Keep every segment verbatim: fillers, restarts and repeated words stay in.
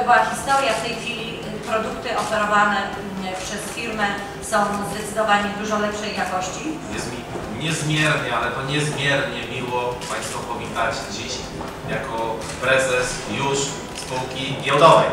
była historia. W tej chwili produkty oferowane przez firmę są zdecydowanie dużo lepszej jakości. Jest mi niezmiernie, ale to niezmiernie miło Państwa powitać dziś jako prezes już spółki giełdowej,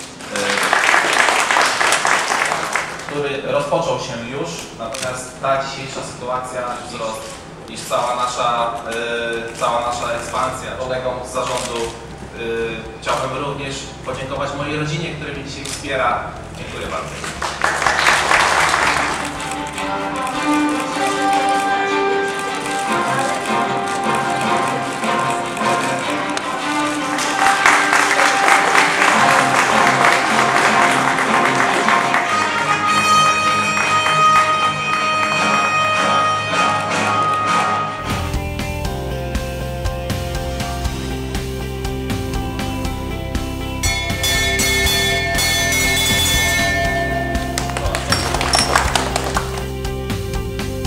który rozpoczął się już, natomiast ta dzisiejsza sytuacja, wzrost, iż cała nasza, yy, cała nasza ekspansja kolegom z zarządu, yy, chciałbym również podziękować mojej rodzinie, która mnie dzisiaj wspiera. Dziękuję bardzo.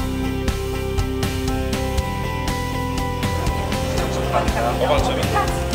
Powalczymy.